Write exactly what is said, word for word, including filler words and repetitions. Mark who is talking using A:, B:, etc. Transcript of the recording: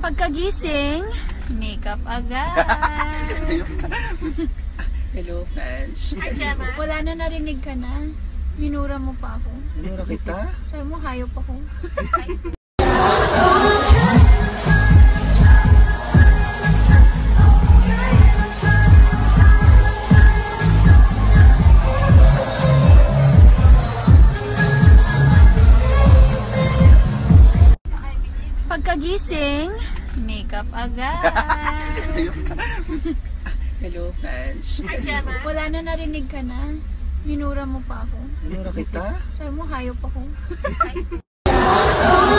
A: Pagkagising, makeup agad.
B: Hello, fans.
A: Wala na, narinig ka na. Minura mo pa ako.
B: Minura kita?
A: Sabi mo, hayop ako. Pagkagising, makeup agad.
B: Hello, fans.
A: Wala na, narinig ka na. Minura mo pa ako.
B: Minura kita?
A: Sabi mo, hayop ako.